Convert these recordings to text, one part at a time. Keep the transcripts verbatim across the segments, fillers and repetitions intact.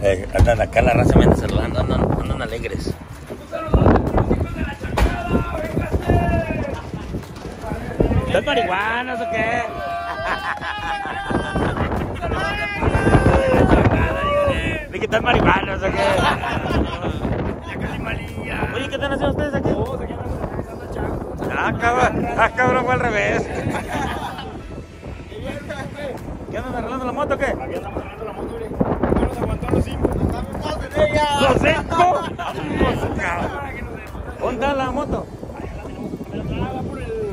Eh, andan acá la raza, me andan saludando, andan, andan alegres. ¿Estás marihuanos o qué? ¿De qué están marihuanos o qué? Oye, ¿qué están haciendo ustedes aquí? Ah, cabrón, ah, cabrón, fue al revés. ¿Qué andan arreglando la moto o qué? Aquí andamos arreglando la moto, no nos aguantó los cinco. ¿Los cinco? ¿Dónde está la moto? Me la traba por el...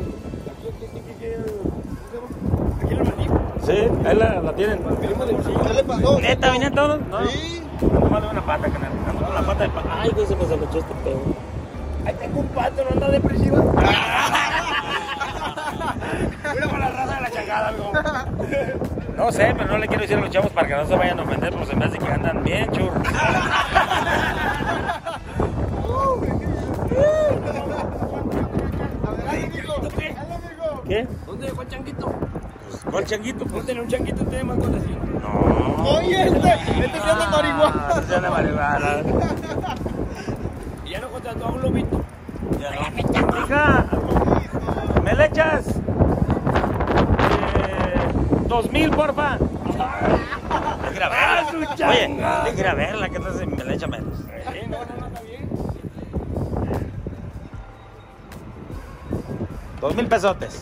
Aquí en el Maldito. Sí, ahí la, la tienen. ¿Qué le pasó? ¿Neta vienen todos? No. Sí. Ando mal de una pata, canal. Ando con la pata de pata. Ay, güey, se me echó este pedo. Ahí tengo un pato, ¿no anda depresiva? Mira con la raza de la changada, algo. No sé, pero no le quiero decir a los chavos para que no se vayan a ofender, porque se me hace que andan bien churros. ¿Qué? ¿Dónde dejó el changuito? ¿Cuál changuito? ¿No tenía un changuito usted más conocido? No. Oye, este, este se anda marihuana. Se anda marihuana. Y ya no contrató a un lobito. Hija, ¿me le echas? Eh, dos mil, porfa. Hay que ir a verla. Oye, hay que ir a verla, que entonces me le echa menos. Sí, no, no, no, está bien. Dos mil pesotes.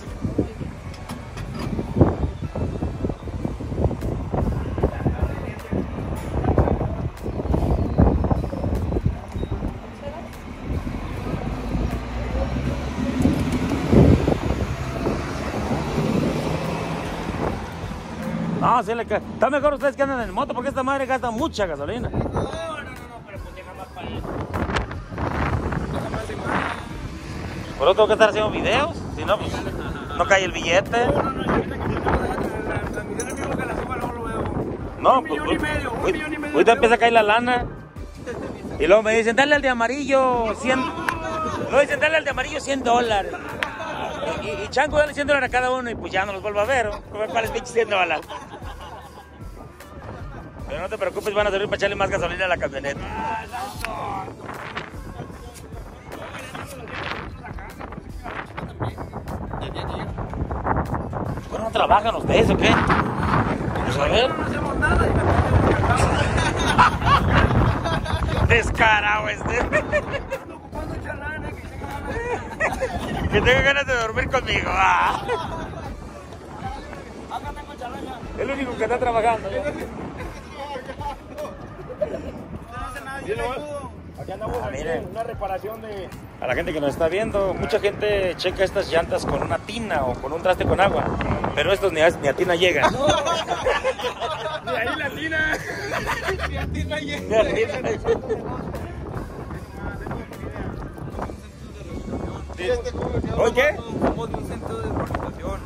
No, sí le cae. Está mejor ustedes que andan en moto porque esta madre gasta mucha gasolina. No, no, no, no, pero pues deja más para él. Deja más de más. Por eso tengo que estar haciendo videos. Si no, pues no cae el billete. No, no, no, ahorita que me estamos dando la transmisión en vivo que la suba, luego lo veo. No, Un millón pues, y medio, un hoy- millón y medio. ahorita empieza a caer la lana. Y luego me dicen, dale al de amarillo cien. Luego dicen, dale al de amarillo cien dólares. Y, y, y Chango, dale cien dólares a cada uno y pues ya no los vuelvo a ver. ¿No? ¿Cuáles pinches cien dólares? Pero no te preocupes, van a servir para echarle más gasolina a la camioneta. ¿Bueno, no trabajan ustedes o qué? Pues a ver. No hacemos nada. Descarado este. Ocupando chalana, que tenga ganas. Que tenga ganas de dormir conmigo. Ah. Acá tengo chalana. El único que está trabajando. ¿No? Aquí andamos Ah, aquí miren. en una reparación de... A la gente que nos está viendo, mucha gente checa estas llantas con una tina o con un traste con agua, pero estos ni a, ni a tina llegan. De ahí la tina. Ni a tina llegan. ¿Oye qué? Somos de un centro de organización.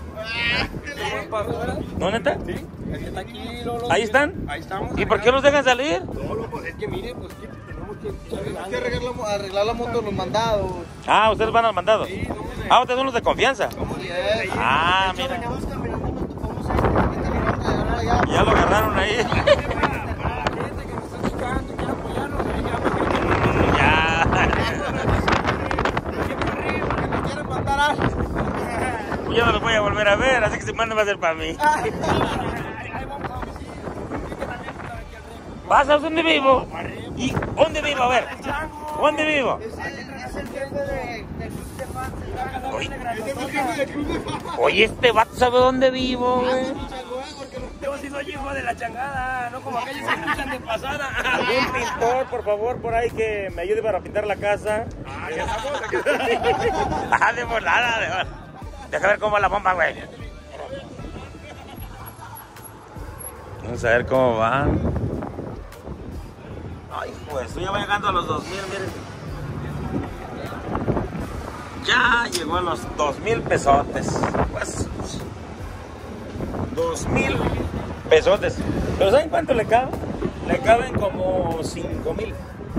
¿No, neta? ¿Sí? El que está aquí, Lolo. ¿Ahí están? Ahí estamos. ¿Y por qué los dejan salir? Lolo, pues es que mire, pues que tenemos que... Tenemos que arreglar la, arreglar la moto de los mandados. Ah, ustedes van al mandado. Sí, somos de... Ah, ustedes son los de confianza. Yes. Ah, De hecho, mira. veníamos caminando y nos topamos a este, ahorita le vamos a agarrar allá. Ya lo agarraron ahí. Para la gente que nos está escuchando, quiere apoyarnos, ahí ya para que Ya. Que me quieren mandar algo. Pues yo no los voy a volver a ver, así que si manda va a ser para mí. ahí vamos a domicilio. Sí, que también está aquí arriba. ¿Vas a dónde vivo? ¿Y dónde vivo? A ver. ¿Dónde vivo? Ese es el jefe de, de Club de Fans. Oye, Ese es el jefe de Club de Fans. oye, este vato sabe dónde vivo, güey. Yo sí soy hijo de la changada, no como aquellos que escuchan de pasada. ¿Algún pintor, por favor, por ahí que me ayude para pintar la casa? Ah, ya estamos aquí. Ah, de volada, de volada. Deja ver cómo va la bomba, güey. Vamos a ver cómo va. Ay, pues, estoy ya llegando a los dos mil, miren. Ya llegó a los dos mil pesotes. Pues, dos mil pesotes. Pero ¿saben cuánto le caben? Le caben como cinco mil.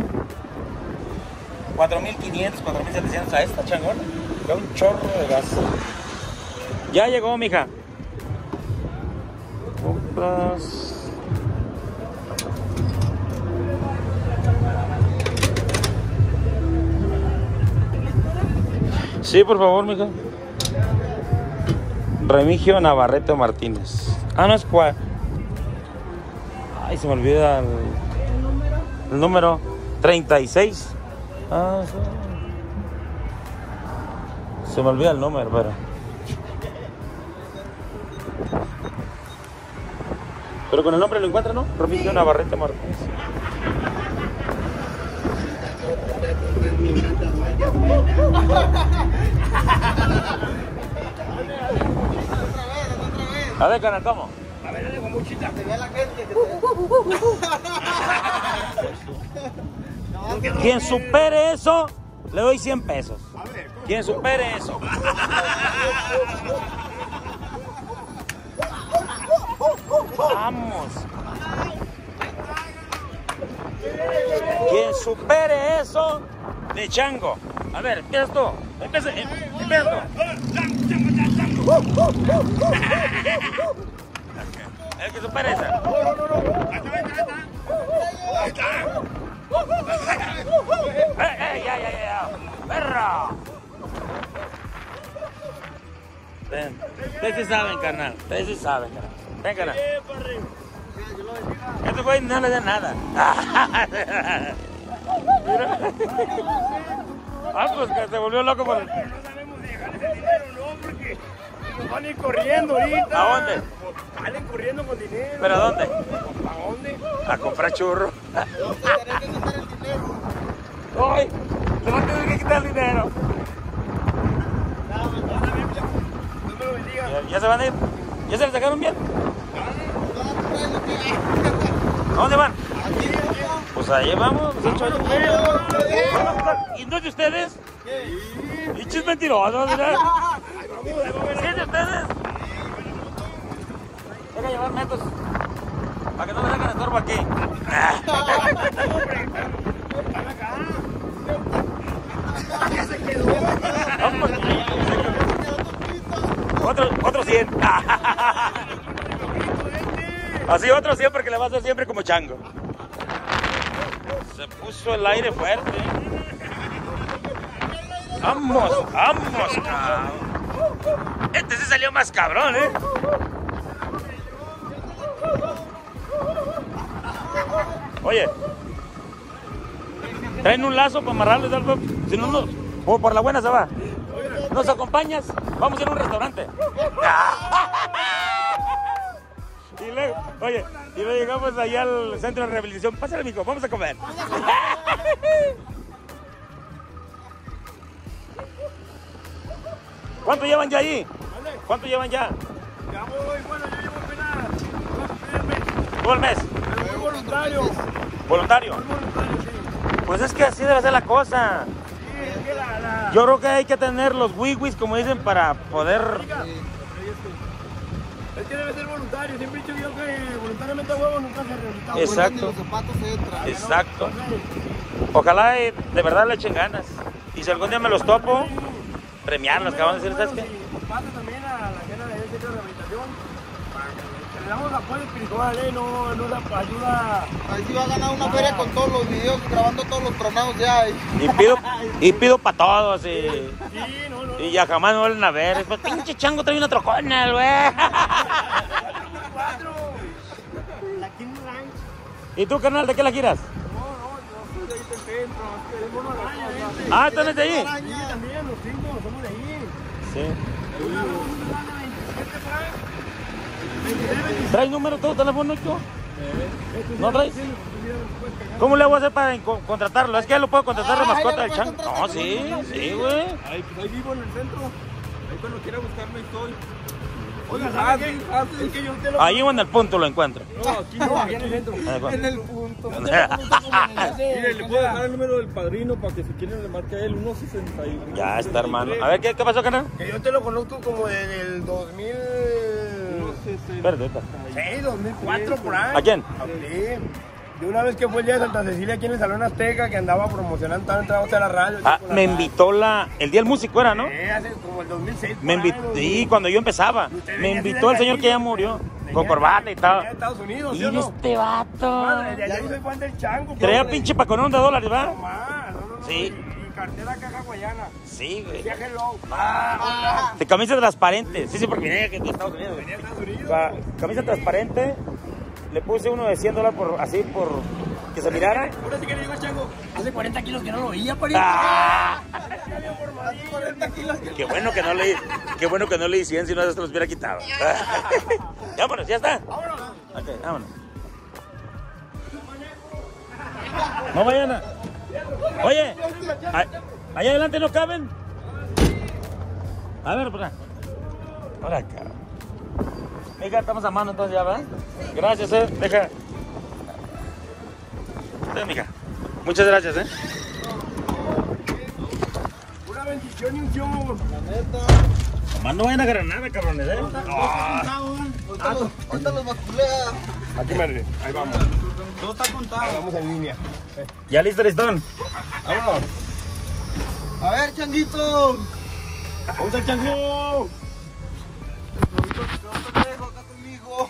cuatro mil quinientos, cuatro mil setecientos a esta changona. Da un chorro de gas. Ya llegó, mija. Compras. Sí, por favor, mija. Remigio Navarrete Martínez. Ah, no es cuál. Ay, se me olvida el, el número. treinta y seis. Ah, sí. Se me olvida el número, pero. Pero con el nombre lo encuentra, ¿no? Remigio Navarrete Martínez. A ver, canal, ¿cómo? A ver, dale con muchita. Que vea la gente que te... Quien supere eso, le doy cien pesos. Quien supere eso. Vamos. Quien supere eso, de chango. A ver, empiezas tú. Empieza, em, empieza tú. El que supere esa. ¡Eh, eh, ya, ya, ya! ¡Perra! Ven, ustedes sí saben, carnal. Ustedes sí saben, carnal. Ven, carnal. Estos güeyes no le dan nada. Mira. Ah, pues que se volvió loco por el... No sabemos dejar ese dinero, no, porque nos van a ir corriendo ahorita. ¿A dónde? Pues, salen corriendo con dinero. ¿Pero a dónde? ¿A dónde? A comprar churro. No te tenés que quitar el dinero. ¡Ay! Se va a tener que quitar el dinero. Dios me lo bendiga. ¿Ya, ya se van a ir? ¿Ya se le sacaron bien? ¿A dónde van? Pues ahí vamos. Ocho años. ¿Y no es de ustedes? ¿Y chis mentirosos? ¿Verdad? ¿Sí es de ustedes? Deja llevar métodos para que no me saquen estorbo aquí. Vamos. Otro, otro cien. Así otro cien porque le va a hacer siempre como chango. Se puso el aire fuerte. Vamos, vamos, cabrón. Este sí salió más cabrón, ¿eh? Oye, traen un lazo para amarrarles algo. Si no, no, o por la buena se va. ¿Nos acompañas? Vamos a ir a un restaurante. Y luego, oye, y luego llegamos allá al centro de rehabilitación. Pásale, mijo, vamos a comer. ¿Cuánto llevan ya ahí? ¿Cuánto llevan ya? Ya voy, bueno, yo llevo apenas ¿Todo el mes? soy voluntario. ¿Voluntario? Soy voluntario, sí. Pues es que así debe ser la cosa. Sí, es que la... la... Yo creo que hay que tener los wiwis, como dicen, para poder... Es que debe ser voluntario. Siempre he dicho yo que voluntariamente a huevo nunca se ha rehabilitado. Exacto. Los zapatos entran. Exacto. Ojalá eh, de verdad le echen ganas. Y si algún día me los topo, premiarlos, que van a decir, ¿sabes qué? Pasa también a la gente de centro de rehabilitación. Para que le damos apoyo espiritual, ¿eh? No, no la ayuda. Ahí sí va a ganar una feria con todos los videos, grabando todos los tronados ya. Y... Y pido, y pido para todos. Y, Sí, no, no. y ya jamás me vuelven a ver. Pues, pinche chango trae una trocona, güey. Cuatro. La King Ranch. ¿Y tú, carnal, de qué la giras? No, no, yo soy de ahí del centro. Es mono araña, ¿eh? Ah, ¿estás de ahí? Sí, también, los cinco, somos de ahí. Sí. Una, dos, una, veintisiete por ahí. veintiséis, veintisiete. ¿Traes número todo teléfono, chico? ¿No traes? ¿Cómo le voy a hacer para co- contratarlo? Es que ya lo puedo contratar de Ah, mascota ya del lo chango. puedes No, contratar sí, con sí, güey. Ahí, pues ahí vivo en el centro. Ahí cuando quiera buscarme estoy. Oiga, ¿sabes qué? Es que yo te lo... Ahí o en el punto lo encuentro. No, aquí no, aquí en el centro. En el punto. Mire, le puedo dejar el número del padrino para que si quieren le marque a él, uno sesenta y uno. Ya está, hermano. A ver, ¿qué, qué pasó, carnal? Que yo te lo conozco como desde el dos mil... Espérate, espérate. Sí, dos mil cuatro por ahí. ¿A quién? Sí. De una vez que fue el día de Santa Cecilia aquí en el Salón Azteca, que andaba promocionando, estaba entrando a la radio. Ah, con la me radio. invitó la... El día del músico era, ¿no? Sí, hace como el dos mil seis. Me por ahí, invitó... dos Sí, mil. cuando yo empezaba. Usted Me venía así invitó de el señor que ya aquí, murió. venía- Con corbata y venía todo. de Estados Unidos, ¿sí Y o no? este vato... Ah, desde allá soy fan del chango. Traía pobre. pinche paconón de dólares, ¿va? No más, no, no, no. Sí. Y, y cartera caja guayana. Sí, güey. Decía hello. Ah, de camisa transparente. Sí, sí, porque venía que de Estados Unidos. Venía de Estados Unidos. O sea, camisa transparente. Le puse uno de cien dólares por, así, por que se mirara. Ahora sí que le digo, Chango, hace cuarenta kilos que no lo veía, pariente. Ah, Ya había formadillo, cuarenta kilos que qué bueno que no le, qué bueno que no le di cien, si no se los hubiera quitado. Ya, vámonos, ya está. Vámonos. Ok, vámonos. No vayan a... Oye, a- allá adelante no caben. A ver, por acá. Por acá. Mija, estamos a mano entonces ya, ¿verdad? Gracias, eh. Deja. Ven, mija. Muchas gracias, eh. Una bendición y un show. Nomás no vayan a agarrar nada, cabrones, eh. Ahorita los basculeas. Aquí, madre. Ahí vamos. Todo está contado. Vamos en línea. Ya listo, listón. Vámonos. A ver, changuito. ¡Vamos al Chango! No te dejo acá conmigo.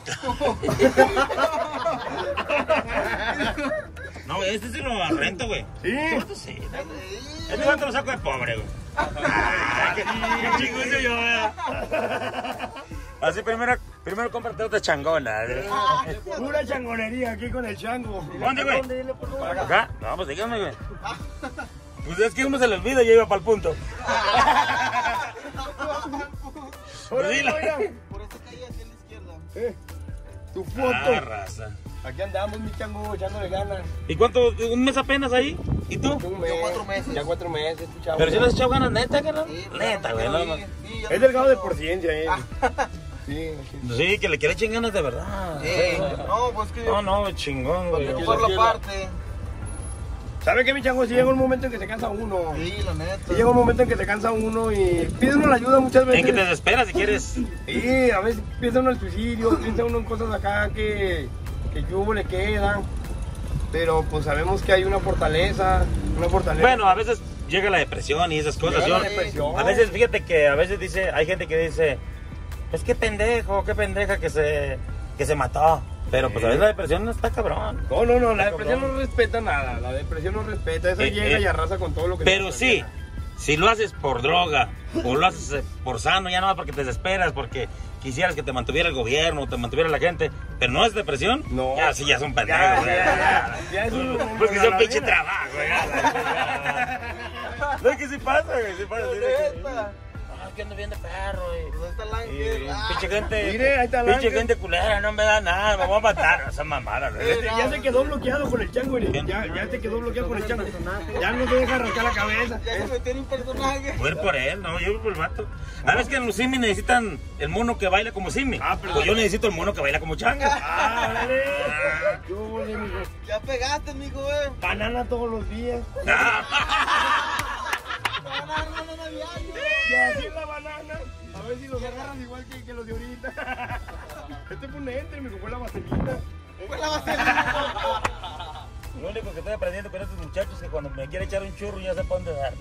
No, güey, este sí lo rento, güey. Sí. Este sí. Este cuánto lo saco de pobre, güey. Ay, qué, qué chingón soy yo, güey. Así primero, primero cómprate otra changona. Pura changonería aquí con el Chango. ¿Dónde, güey? ¿Acá? No, pues dígame, güey. Pues es que uno se le olvida y ya iba para el punto. Pues dila. Oigan, Por esa calle hacia la izquierda. eh, tu Ah, foto. raza. Aquí andamos, mi Chango, echándole ganas. ¿Y cuánto? ¿Un mes apenas ahí? ¿Y tú? Un mes, Yo cuatro meses. Ya cuatro meses, tu chavo. Pero si le has echado ganas, neta, carnal. Sí, pues, Neta, ya güey. no No, no. quiero ir. Sí, ya Es no delgado de quiero. por ciencia, eh. Sí, sí. Sí, que le quiere echar ganas de verdad. Sí. No, pues que No, no, chingón, güey. para ocupar la parte. ¿Sabe qué, mi Chango? Si llega un momento en que se cansa uno. Sí, la neta. Si llega un momento en que se cansa uno y pide uno la ayuda muchas veces. En que te desesperas si quieres. Sí, a veces piensa uno en el suicidio, piensa uno en cosas acá que, que yugo le quedan. Pero pues sabemos que hay una fortaleza, una fortaleza. Bueno, a veces llega la depresión y esas cosas. Llega Yo- la depresión. a veces, fíjate que a veces dice, hay gente que dice, es que pendejo, qué pendeja que se, que se mató. Pero pues a veces la depresión no está cabrón. No, no, no, la depresión no respeta nada, la depresión no respeta, esa Eh, llega eh, y arrasa con todo lo que Pero se sí, atraviesa. si lo haces por droga o lo haces eh, por sano, ya no porque te desesperas, porque quisieras que te mantuviera el gobierno, te mantuviera la gente, pero no es depresión, No. ya sí, ya son pendejos. Ya, güey. ya, ya, ya es un- Porque una son pinche galadera. trabajo, güey. No, es que sí pasa, güey, sí pasa. sí, sí. Neta. Ah, que ando bien de perro, güey. ¿Dónde está el Y, ángel? Ah, pinche gente, Mire, ahí está el pinche ángel. gente culera, no me da nada, me voy a matar. Esa mamada, güey. Este, ya se quedó bloqueado con el chango, mire, ya, ya se quedó bloqueado con el chango. Ya no se deja arrancar la cabeza. Ya se metió en un personaje. Voy a ir por él, no, yo voy por el vato. A veces que en los Simi necesitan el mono que baila como Simi. Ah, pero- Pues yo necesito el mono que baila como Chango. Ah, dale. Yo voy, mijo. Ya pegaste, mijo, eh. Banana todos los días. Ah. Banana, banana, diario. Y así la banana. A ver si los agarran igual que, que los de ahorita. Este fue un entre, me fue la vaselina. Fue la vaselina. Lo único que estoy aprendiendo con estos muchachos es que cuando me quiere echar un churro ya sé para dónde darle.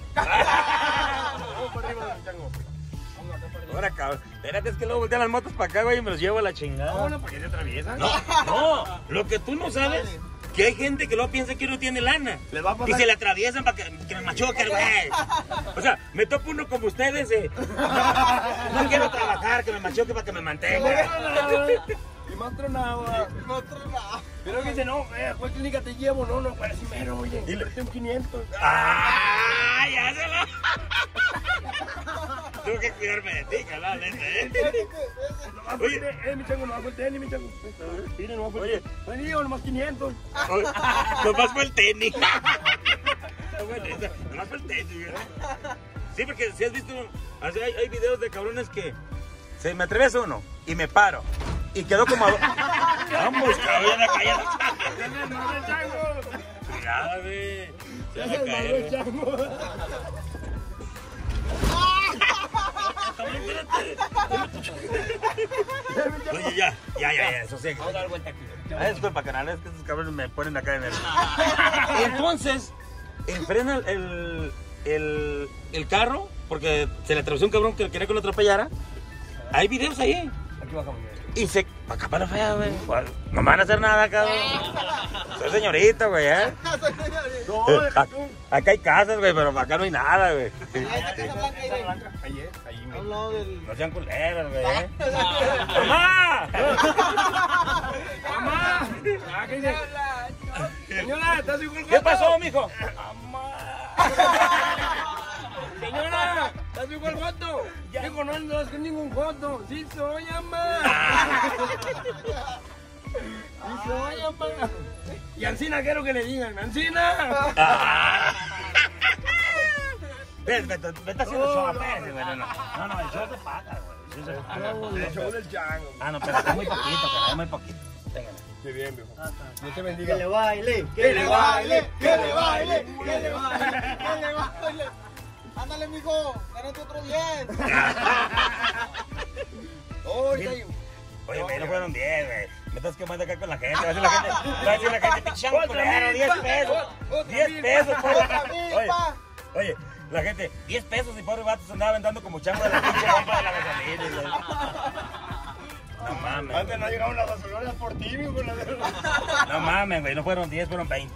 Vamos para arriba del chango. Vamos acá para arriba. Ahora, cabrón. Espérate, es que luego voltean las motos para acá, güey, y me los llevo a la chingada. No, no, ¿para qué se atraviesan? No, no, lo que tú no sabes, que hay gente que luego piensa que uno tiene lana. Les va a Y pasar. se le atraviesan para que, que me machuque el güey. O sea, me topo uno como ustedes, eh. No quiero trabajar, que me machuque para que me mantenga. Y más tronaba. No otro lado. Pero que dice, no, eh, ¿a cuál clínica te llevo? No, no, para mero, oye. Y le- Dile un quinientos. ¡Ah! ¡Ya se lo! Tengo que cuidarme de ti, carnal, neta, eh. Nomás Oye. fue, eh, mi chango, nomás fue el tenis, mi chango. Mire, nomás fue el Oye. tenis. Oye, digo, nomás quinientos. Nomás fue el tenis. Está bueno, esa, nomás fue el tenis, güey. Sí, porque si has visto, así hay, hay videos de cabrones que se me atraviesa uno y me paro. Y quedó como a... Vamos, cabrón, ya callado. ¡Ya se desmadró el chango! Cuidado, güey. Se ¡Ya va se a desmadró el caer. chango! Cabrón, espérate. Oye, ya, ya, ya, ya, eso sí. Vamos a dar vuelta aquí. Ay, disculpa, canal, es que estos cabrones me ponen acá en el... Entonces, enfrena el, el, el, el carro, porque se le atravesó un cabrón que quería que lo atropellara. Hay videos ahí. Aquí bajamos. Y se... Acá para la fea, güey. No me van a hacer nada, cabrón. Soy señorita, güey, ¿eh? No, deja tú. Acá hay casas, güey, pero acá no hay nada, güey. Ahí está Casa Blanca, ahí, Ahí es, ahí me. al lado del... No sean culeros, güey. ¡Mamá! ¡Mamá! Ah, ¿qué dice? Señora, ¿estás igual ¿Qué pasó, mijo? Señora, ¿estás igual foto? Dijo, no, no es ningún foto. Sí soy, mamá. Sí soy, mamá. Y Ancina quiero que le digan, Ancina. Ves, me está me está haciendo show, espérate, güey. No, no, no, no, el show se paga, güey. El show se paga. El show del chango. Ah, no, pero es muy poquito, que es muy poquito. Téngale. Qué bien, viejo. Dios te bendiga. Que le baile, Que le baile, que le baile, que le baile, que le baile. Ándale, mijo, gánate otro diez. Oh, está ahí. Oye, güey, no fueron diez, güey. Me estás quemando acá con la gente. Va a decir la gente, va a decir la gente, pinche chango culero, diez pesos. diez pesos, pobre. Oye, oye, la gente, diez pesos y pobre vato se andaba aventando como chango de la pinche bomba de la gasolina, güey. No mames. Antes no llegaron las gasolineras por ti, mijo. No mames, güey, no fueron diez, fueron veinte.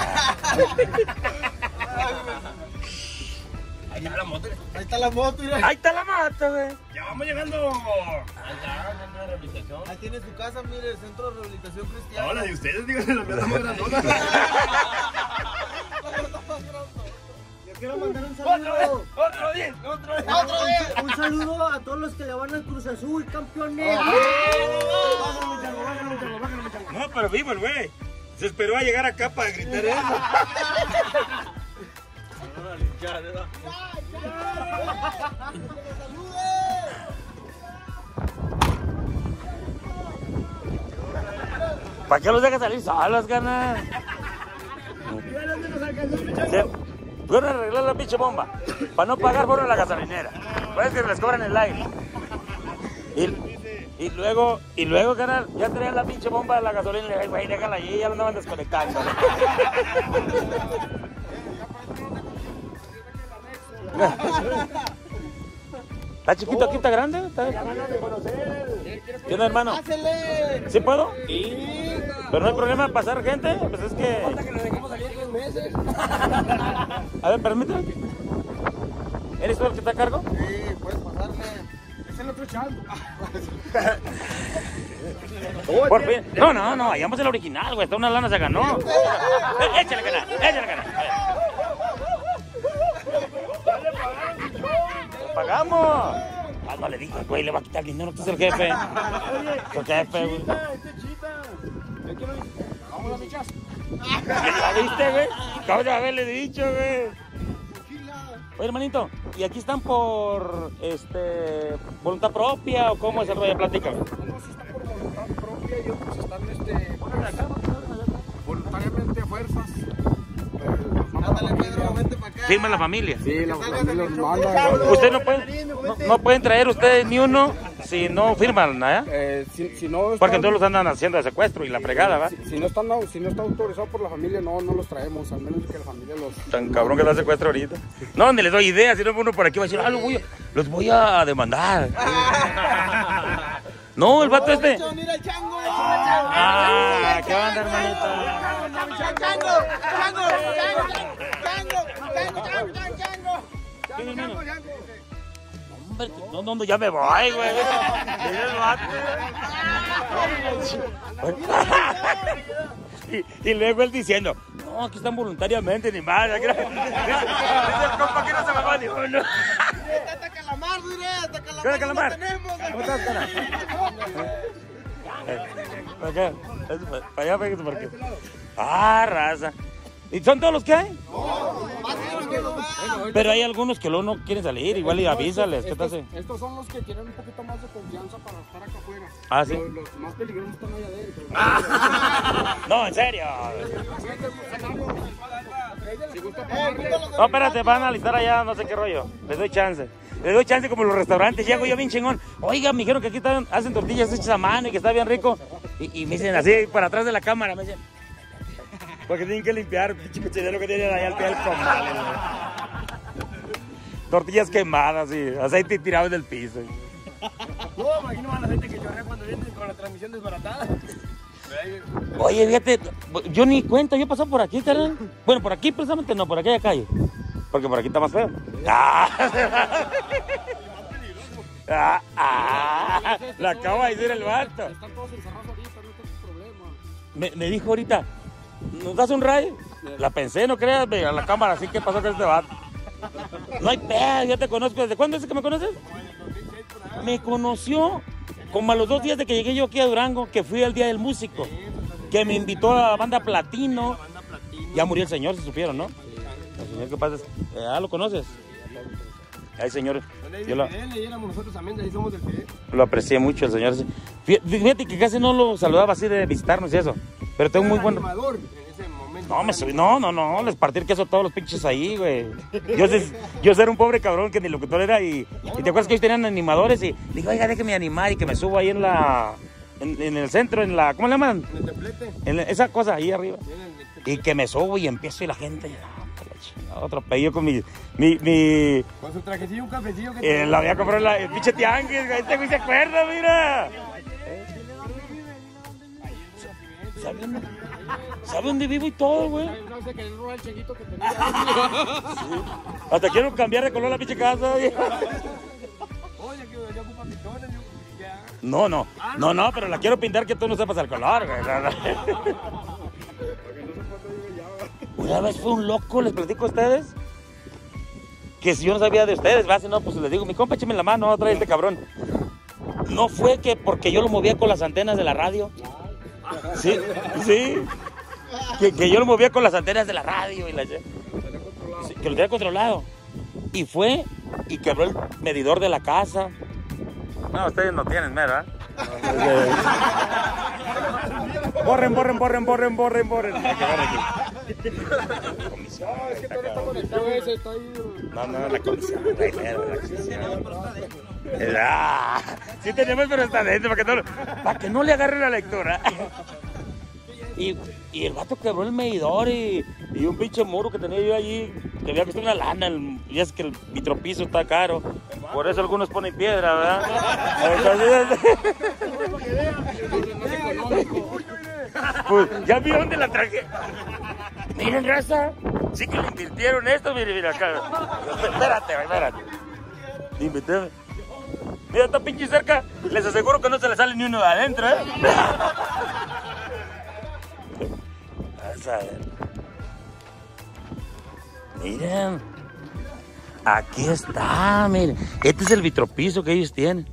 Ahí está la moto. Ahí está la moto, mira. Ahí está la moto, güey. Ya vamos llegando. Ahí tiene su casa, mire, el Centro de Rehabilitación Cristiana. Hola, y ustedes díganle la mierda más grandona. Yo quiero mandar un saludo. Otro diez, otro diez. Otro diez. Un saludo a todos los que le van al Cruz Azul, campeones. No, pero vivo el güey. Se esperó a llegar acá para gritar eso. ¿Para qué los dejas salir solos, gana? Fueron a arreglar la pinche bomba. Para no pagar, fueron a la gasolinera. Pues que les cobran el aire. Y, y luego, y luego, carnal, ya tenían la pinche bomba de la gasolina. Y le dije, güey, déjala allí, ya lo andaban desconectando. ¿Está chiquito aquí, está grande? ¿Está... ¿Qué onda, hermano? ¡Pásele! ¿Sí puedo? Sí. Pero no hay problema pasar gente, pues es que... Hasta que nos dejemos salir tres meses. A ver, permíteme. ¿Eres tú el que está a cargo? Sí, puedes pasarle. Es el otro chango. Por fin. No, no, no, hallamos el original, güey. Hasta una lana se ganó. Eh, échale, canal, échale, canal. ¡Pagamos! Ah, no le digas, güey, le va a quitar el dinero, tú eres el jefe. El jefe, güey. Este chita. Yo quiero ir. Vamos a mi casa. ¿La viste, güey? Acabo de haberle dicho, güey. Oye, hermanito, ¿y aquí están por este voluntad propia o cómo es el rollo de plática? Unos están por voluntad propia y otros están este, voluntariamente a fuerzas. Ándale, Pedro, vente para acá. Firma la familia. Sí, la familia los manda. Ustedes no pueden, no, no pueden traer ustedes ni uno si no firman, ¿eh? Eh, si, si no están, Porque entonces los andan haciendo de secuestro y la fregada, ¿va? si, si no están, no, si no está autorizado por la familia, no, no los traemos, al menos que la familia los... Tan cabrón que da secuestro ahorita. No, ni les doy ideas, si no uno por aquí va a decir, ah, los voy a, los voy a demandar. No, el vato este. Mira el chango, Ah, ¿qué onda, hermanito? chango, chango, chango, chango, chango, chango, chango. ¿Qué, hermano? Hombre, no, no, no, ya me voy, güey. Mira el vato. Y, y luego él diciendo, no, aquí están voluntariamente, ni más. Dice el compa que no se me va ni uno. Hasta calamar, mire, hasta ¿Qué onda, calamar. calamar? no tenemos. ¿Cómo estás, cara? Para acá, para allá, pégate por aquí. Ah, raza. ¿Y son todos los que hay? Pero hay algunos que luego no quieren salir, igual y avísales, ¿qué te estos, hace? estos son los que tienen un poquito más de confianza para estar acá afuera. Ah, ¿sí? Los, los más peligrosos están ahí adentro. No, en serio. Si gusta No, espérate, van a alistar allá, no sé qué rollo. Les doy chance. Les doy chance como en los restaurantes. Llego yo bien chingón. Oiga, me dijeron que aquí están, hacen tortillas hechas a mano y que está bien rico. Y, y me dicen así, para atrás de la cámara, me dicen. Porque tienen que limpiar, pinche cochinero que tienen allá al pie del comal. Tortillas quemadas y aceite tirado del piso. No, imagino a la gente que llora cuando vienen con la transmisión desbaratada. Oye, fíjate, yo ni cuenta, yo he pasado por aquí, carnal. Bueno, por aquí precisamente no, por aquella calle. Porque por aquí está más feo. Ah, ah, ah, la acaba de decir el vato. Están todos encerrados ahorita, no está tu problema. Me, me dijo ahorita, ¿nos das un rayo? La pensé, no creas, a la cámara, así que pasó con este vato. No hay pedo, ya te conozco. ¿Desde cuándo es que me conoces? Me conoció como a los dos días de que llegué yo aquí a Durango, que fui al Día del Músico, que me invitó a la banda Platino. Ya murió el señor, si supieron, ¿no? El señor que pasa, es- ah, ¿lo conoces? Ay, señor, yo lo, Fidel, y éramos nosotros también, de ahí somos del Fidel. lo aprecié mucho, el señor. Fí- Fíjate que casi no lo saludaba así de visitarnos y eso, pero tengo muy buen... Animador en ese momento. No, me subí, no, no, no, les partí el queso a todos los pinches ahí, güey. Yo, sé- yo era un pobre cabrón que ni locutor era y, y te acuerdas que ellos tenían animadores y digo, oiga, déjeme animar y que me subo ahí en la, en, en el centro, en la, ¿cómo le llaman? En el templete. En la- esa cosa ahí arriba. En el templete. Y que me subo y empiezo y la gente, ah, que la chingada, otro apellido con mi, mi, mi, Con su trajecillo, un cafecillo que eh, la había comprado en la, el pinche tianguis, güey, este güey se acuerda, mira. ¿Sabe dónde, ¿Sabe dónde vivo y todo, güey? No sé, que robar el changuito que tenía. Hasta quiero cambiar de color la pinche casa, güey. Oye, que ya ocupa pitones, yo- ya. No, no, no, no, pero la quiero pintar que tú no sepas el color, güey. No, no. Una vez fue un loco, les platico a ustedes, que si yo no sabía de ustedes, va, si no, pues les digo, mi compa, écheme la mano, trae este cabrón. No fue que porque yo lo movía con las antenas de la radio. Sí, sí. Que, que yo lo movía con las antenas de la radio y la... Sí, que lo tenía controlado. Y fue y quebró el medidor de la casa. No, ustedes no tienen, ¿verdad? Borren, borren, borren, borren, borren, borren. Hay que ver aquí. No, es que todavía está conectado ese, está ahí. No, no, la comisión. Ahí mero, la comisión. Ah, sí tenemos, pero está dentro, para que no, para que no le agarre la lectura. Y, y el vato quebró el medidor y, y un pinche muro que tenía yo allí, que había costado una lana. El, y es que el vitropiso está caro. Por eso algunos ponen piedra, ¿verdad? Entonces, pues, ya vi dónde la traje. Miren, raza. Sí que le invirtieron esto, mire, mira acá. Espérate, espérate. Invíteme. Mira, está pinche cerca. Les aseguro que no se le sale ni uno de adentro, ¿eh? Vamos a ver. Miren. Aquí está, miren. Este es el vitropiso que ellos tienen.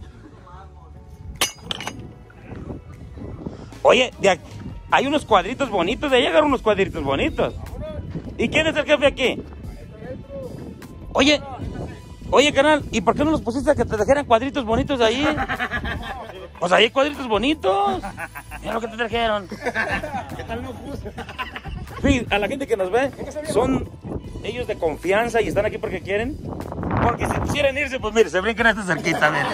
Oye, de aquí, hay unos cuadritos bonitos. De ahí llegaron unos cuadritos bonitos. ¿Y quién es el jefe aquí? Oye, oye, canal, ¿y por qué no los pusiste a que te trajeran cuadritos bonitos de ahí? Pues ahí hay cuadritos bonitos. Mira lo que te trajeron. ¿Qué tal no puse? Sí, a la gente que nos ve, son ellos de confianza y están aquí porque quieren. Porque si quisieran irse, pues mire, se brincan a esta cerquita, mire.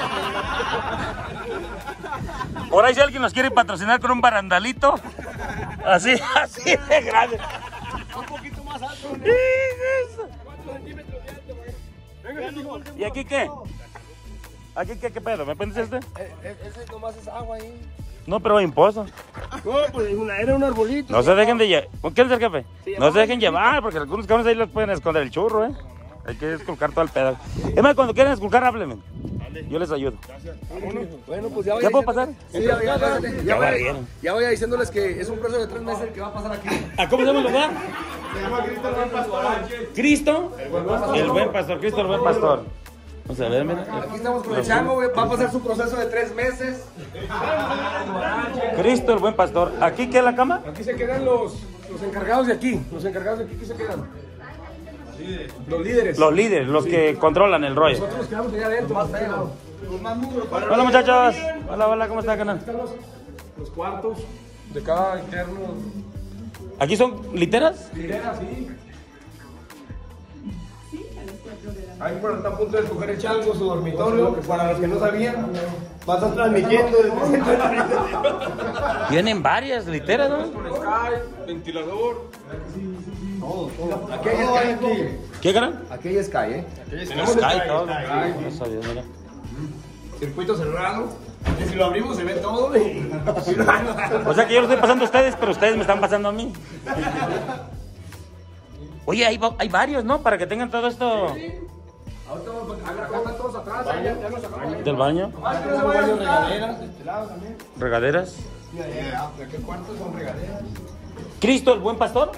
Por ahí si alguien nos quiere patrocinar con un barandalito, así, así de grande. Un poquito más alto. ¿Cuántos centímetros de alto, güey? ¿Y aquí qué? ¿Aquí qué, qué pedo? ¿Me pones este? Eh, eh, Ese nomás es agua ahí. No, pero hay imposto. No, pues una- era un arbolito. No se dejen de llevar. ¿Qué es el jefe? No se dejen llevar, porque algunos cabrones ahí les pueden esconder el churro, ¿eh? Hay que esculcar todo el pedazo. Es más, cuando quieran esculcar, háblenme. Yo les ayudo. Bueno, pues ya voy ¿Ya puedo pasar? Sí, ya, ya, ya, ya, Ya voy, barrieron. ya voy diciéndoles que es un proceso de tres meses el que va a pasar aquí. ¿A cómo se llama el lugar? Se llama Cristo el Buen Pastor. Cristo. El buen pastor, Cristo el buen pastor. Vamos a ver, mira. Aquí estamos con el chango, güey, va a pasar su proceso de tres meses. Cristo el buen pastor. ¿Aquí qué es la cama? Aquí se quedan los, los encargados de aquí. Los encargados de aquí, ¿qué se quedan? Los líderes. Los líderes, los que controlan el rollo. Nosotros nos quedamos allá adentro. Más feo. Hola muchachos. Hola, hola, ¿cómo está, canal? Están los, los cuartos de cada interno. ¿Aquí son literas? Hilera, sí. Ahí por está a punto de escoger el chango, su dormitorio. Para los que no sabían, va a estar transmitiendo desde el centro de la vida. Tienen varias literas, ¿no? Con Sky, ventilador. Aquí hay Sky, aquí. ¿Qué, canal? Aquí hay Sky, ¿eh? Tenemos Sky, Sky, todo. Sky. No sabía, mira. Circuito cerrado. Y si lo abrimos se ve todo. Y... O sea que yo lo estoy pasando a ustedes, pero ustedes me están pasando a mí. Oye, hay, hay varios, ¿no? Para que tengan todo esto. Acá están todos atrás, ya, ya nos sacamos. ¿Del baño? regaderas, de este lado también. ¿Regaderas? Mira, ya, ¿de qué cuartos son regaderas? ¿Cristo, el buen pastor?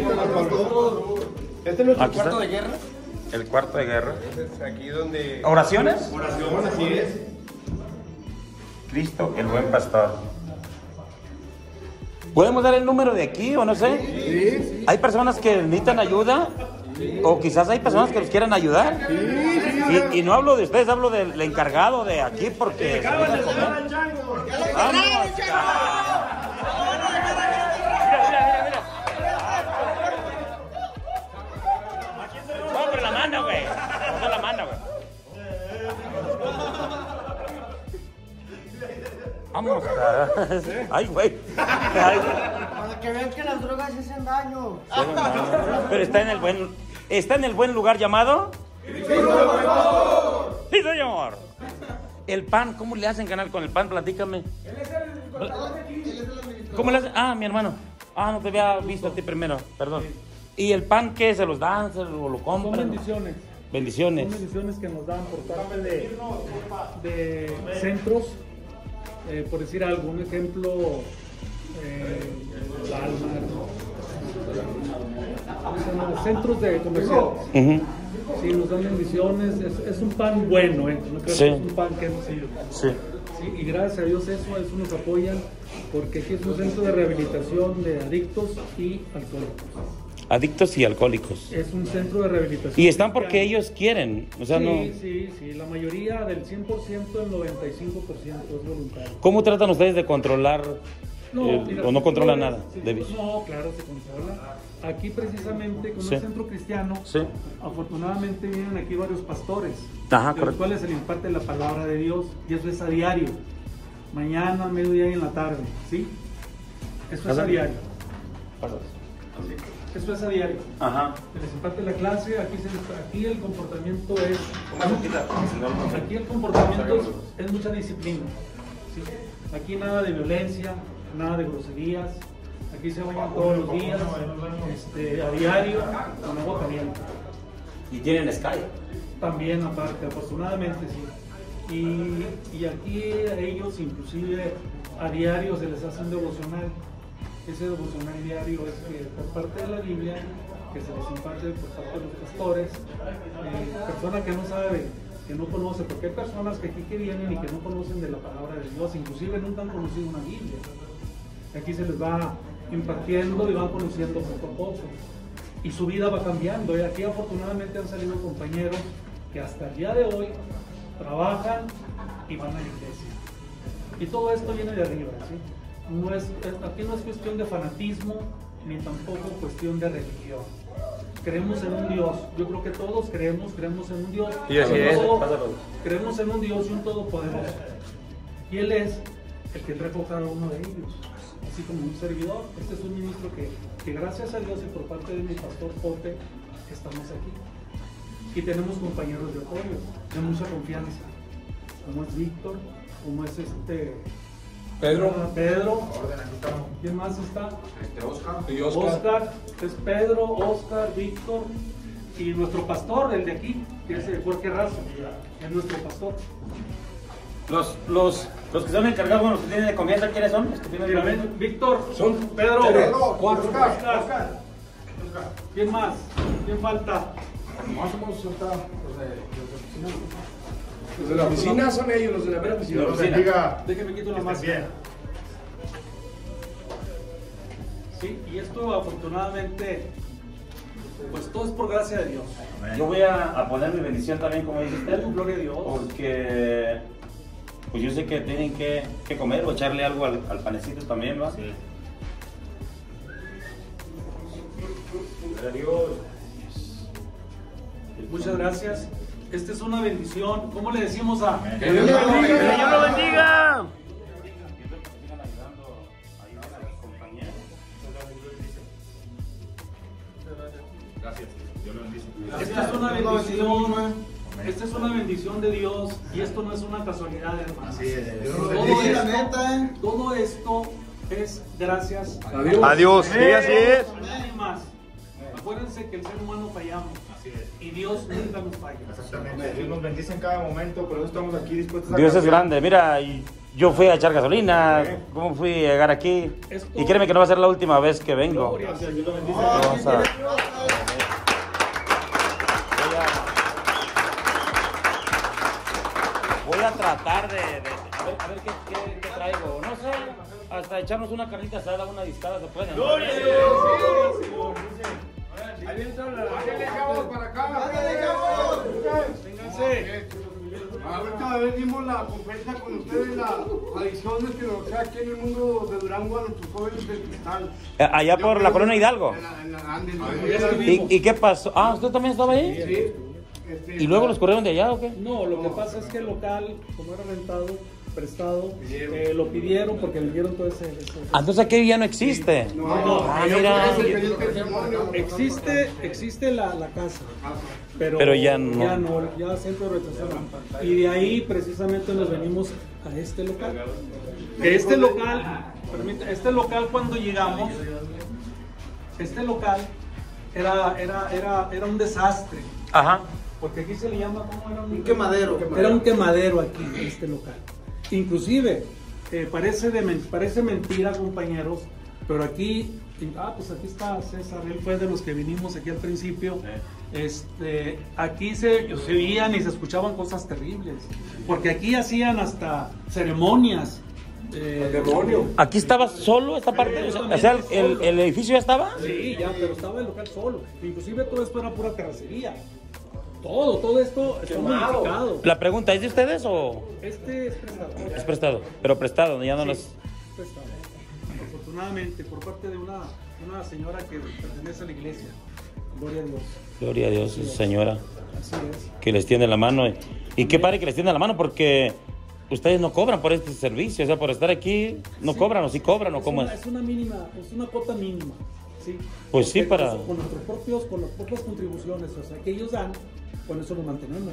Este es nuestro Aquí cuarto está. de guerra. El cuarto de guerra. Este es aquí donde... ¿Oraciones? Oración, así es. Cristo, el buen pastor. ¿Podemos dar el número de aquí o no sé? Sí, sí. ¿Hay personas que necesitan ayuda? O quizás hay personas que los quieran ayudar. Y, y no hablo de ustedes, hablo del encargado de aquí porque... ¡Vámonos! Mira, mira, mira, mira. No, pero la mano, güey. No la mano, güey. Vamos, cara. Ay, güey. Ay, güey. Para que vean que las drogas hacen daño. Pero está en el buen, está en el buen lugar llamado. Sí, señor. El pan, ¿cómo le hacen canal con el pan? Platícame. ¿Cómo le hacen? Ah, mi hermano. Ah, no te había visto a ti primero, perdón. ¿Y el pan qué? ¿Se los dan? ¿Se lo, lo compran? Son bendiciones. Bendiciones. Son bendiciones que nos dan por parte de, de centros. Eh, por decir algo, un ejemplo, eh, Palmar, ¿no? Centros de comerciales. Uh-huh. Sí, nos dan bendiciones. Es, es un pan bueno, ¿eh? No creo Sí. que es un pan que no sirve. Sí. Sí, y gracias a Dios eso, eso nos apoyan, porque aquí es un centro de rehabilitación de adictos y alcohólicos. Adictos y alcohólicos. Es un centro de rehabilitación. Y están porque ellos quieren. O sea, sí, no. sí, sí. La mayoría del cien por ciento, el noventa y cinco por ciento es voluntario. ¿Cómo tratan ustedes de controlar eh, mira, o no controlan no, nada? sí, de vicio? no, claro, se controla. Aquí precisamente, como Sí. es centro cristiano, Sí. afortunadamente vienen aquí varios pastores, Ajá, de los correcto. cuales se le imparte la palabra de Dios, y eso es a diario. Mañana, mediodía y en la tarde, ¿sí? Eso es a diario. Eso es a diario. Ajá. Se les imparte la clase, aquí, se les- aquí el comportamiento es... Aquí el comportamiento es, es mucha disciplina. ¿sí? Aquí nada de violencia, nada de groserías. Aquí se bañan todos los días, este, a diario, con agua caliente. Y tienen Sky. También aparte, afortunadamente sí. Y, y aquí a ellos inclusive a diario se les hace un devocional. Ese devocional diario es que por parte de la Biblia, que se les imparte por parte de los pastores, eh, persona que no sabe, que no conoce, porque hay personas que aquí que vienen y que no conocen de la palabra de Dios, inclusive nunca han conocido una Biblia. Aquí se les va impartiendo y van conociendo poco a poco. Y su vida va cambiando. Y aquí afortunadamente han salido compañeros que hasta el día de hoy trabajan y van a la iglesia. Y todo esto viene de arriba, ¿sí? No es, aquí no es cuestión de fanatismo, ni tampoco cuestión de religión. Creemos en un Dios. Yo creo que todos creemos, creemos en un Dios. Y así es. Todo- creemos en un Dios y un Todopoderoso. Y Él es el que trajo cada uno de ellos. Así como un servidor, este es un ministro que, que gracias a Dios y por parte de mi pastor Pope, estamos aquí. Y tenemos compañeros de apoyo, de mucha confianza, como es Víctor, como es este... Pedro. ah, Pedro. ¿Quién más está? Este, Oscar. Y Oscar. Es Pedro, Oscar, Víctor y nuestro pastor, el de aquí, que es Jorge Razo, es nuestro pastor. Los, los, los que son encargados, los que tienen de confianza, ¿quiénes son? Los que tienen Mira, de- ven, Víctor, Son Pedro, Pedro, cuatro. Oscar. ¿Quién más? ¿Quién falta? Más o menos está los de, los de oficina. Los de la oficina son ellos, los de la mera oficina. Dios bendiga. Déjeme quito la máscara. Sí, y esto afortunadamente, pues todo es por gracia de Dios. Yo voy a, a poner mi bendición también, como dice usted, Gloria a Dios. porque pues yo sé que tienen que, que comer o echarle algo al, al panecito también, ¿va? Sí. Muchas gracias. Esta es una bendición. ¿Cómo le decimos a? ¡Que Dios lo bendiga! ¡Que Dios lo bendiga! Gracias. Dios lo bendice. Esta es una bendición Esta es una bendición de Dios y esto no es una casualidad, hermano. Así es. Todo Sí, la esto, neta, ¿eh? todo esto es gracias a Adiós. Adiós. Sí, así es. Nadie más. Acuérdense que el ser humano fallamos. Y Dios nunca nos falla. Exactamente. Dios nos bendice en cada momento, por eso estamos aquí dispuestos a Dios es cambiar. grande, mira, y yo fui a echar gasolina, ¿cómo fui a llegar aquí? Esto- Y créeme que no va a ser la última vez que vengo. Gloria a Dios. Dios lo bendice. Vamos a, voy a, voy a tratar de, de- a ver, a ver qué, qué- qué traigo, no sé, hasta echarnos una carnita asada, una discada se puede, ¿no? Ahí viene toda la... para acá. Vénganse. Ahorita a ver, dimos la conferencia con ustedes, las adicciones que nos trae aquí en el mundo de Durango a nuestros jóvenes del cristal. Eh, Allá por la colonia Hidalgo. En la- en la Andes. ¿Y, ¿Y qué pasó? Ah, ¿usted también estaba ahí? Sí. Este, ¿Y luego los corrieron de allá o qué? No, lo que pasa es que el local, como era rentado, prestado, eh, lo pidieron porque le dieron todo ese... ese- Ah, entonces aquí ya no existe. No, no, Ah, ellos- mira. ellos pedían el testimonio. Existe, existe la, la casa, pero, Pero ya no. ya no, ya siempre retrasaron. Y de ahí precisamente nos venimos a este local. Que este local, permite, este local cuando llegamos, este local era, era, era, era un desastre. Ajá. Porque aquí se le llama, ¿cómo era? Un quemadero. Era un quemadero aquí, este local. Inclusive, eh, parece, de, men- parece mentira, compañeros, pero aquí, ah, pues aquí está César, él fue de los que vinimos aquí al principio. Este, aquí se, se oían y se escuchaban cosas terribles, porque aquí hacían hasta ceremonias. eh, Demonio. ¿Aquí estaba solo esta parte? O sea, o sea, el, el- el edificio ya estaba. Sí, ya, pero estaba el local solo. Inclusive todo esto era pura terracería. Todo, todo esto está modificado. La pregunta, ¿es de ustedes o Este es prestado. es prestado? Pero prestado, ya no Sí, los... prestado. Afortunadamente, por parte de una, una señora que pertenece a la iglesia. Gloria a Dios. Gloria a Dios, señora, Así es. que les tiende la mano. Y qué padre que les tiende la mano porque ustedes no cobran por este servicio, o sea, por estar aquí, no Sí. cobran o sí cobran o cómo una, es. es una mínima, es una cuota mínima. ¿Sí? Pues sí, Porque para- Con nuestros propios, con las propias contribuciones, o sea, que ellos dan, con eso lo mantenemos.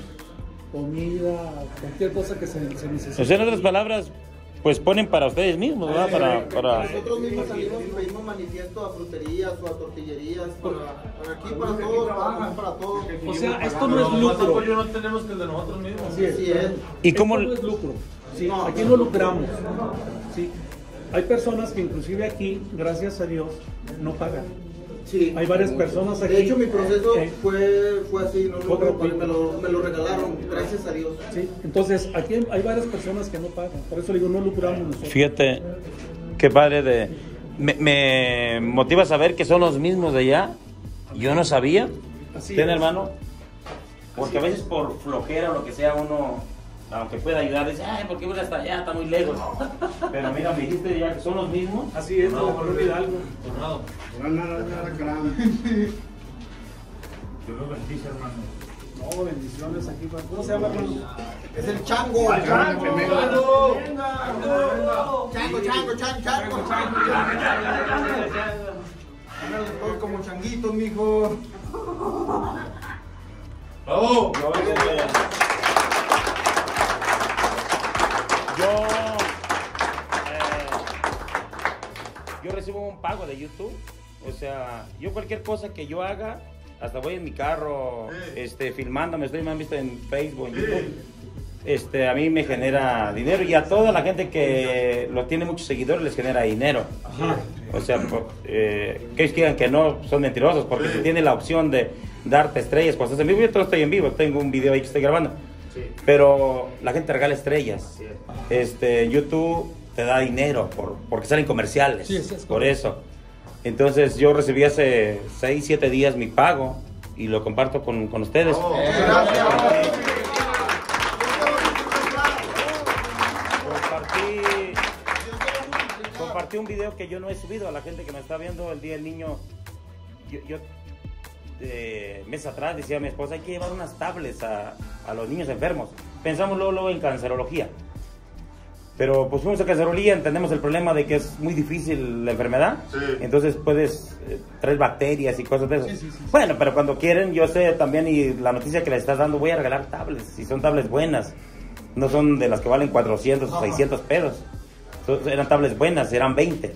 Comida, cualquier cosa que se, se necesite. O sea, en otras palabras, pues ponen para ustedes mismos, ¿verdad? Para, para... Nosotros mismos salimos y pedimos manifiesto a fruterías o a tortillerías, para, para aquí, para todos, para, para todos. O sea, esto no es lucro. no tenemos que el de nosotros mismos. Así es. Así es. ¿Y cómo? Esto no es lucro. Sí, aquí no lucramos. Sí. Hay personas que inclusive aquí, gracias a Dios, no pagan. Sí. Hay varias personas aquí. De hecho, mi proceso Eh, fue, fue así, no, Fue no, no, gratuito. me, lo, me lo regalaron, gracias a Dios. Sí, entonces aquí hay- hay varias personas que no pagan. Por eso le digo, no lucramos nosotros. Fíjate, qué padre de... Me, me motiva a saber que son los mismos de allá. Yo no sabía. Así ¿Tiene es. hermano? Porque a veces por flojera o lo que sea uno, aunque pueda ayudar, dice, ay, ¿por qué voy hasta allá? Está muy lejos. Pero mira, me dijiste ya que son los mismos. Así es, no, por Hidalgo. No, no, no, no, no. Dios los bendice, hermano. No, bendiciones aquí. ¿Cómo se llama, hermano? Es el chango. Chango. Chango, chango, chango, chango. Ándale, todos como changuitos, mijo. ¡Bravo! Yo, eh, yo recibo un pago de YouTube. O sea, yo cualquier cosa que yo haga, hasta voy en mi carro, este, filmándome, estoy, me han visto en Facebook, en YouTube. Este, a mí me genera dinero y a toda la gente que lo tiene muchos seguidores les genera dinero. O sea, por- eh, que ellos digan que no son mentirosos porque si tiene la opción de darte estrellas cuando estás en vivo. Yo todo estoy en vivo, tengo un video ahí que estoy grabando. Pero la gente regala estrellas. Este, YouTube te da dinero por, porque salen comerciales. Sí, sí, es por correcto. eso. Entonces yo recibí hace seis, siete días mi pago y lo comparto con, con ustedes. Compartí, compartí un video que yo no he subido a la gente que me está viendo el Día del Niño. Yo, yo eh, meses atrás decía a mi esposa, hay que llevar unas tablets a, a los niños enfermos. Pensamos luego, luego en cancerología. Pero pues fuimos a cacerolería, entendemos el problema de que es muy difícil la enfermedad. Sí. Entonces puedes eh, traer bacterias y cosas de eso. Sí, sí, sí. Bueno, pero cuando quieren, yo sé también, y la noticia que les estás dando, voy a regalar tablets, si son tablets buenas. No son de las que valen cuatrocientos o seiscientos pesos. So, eran tablets buenas, eran veinte.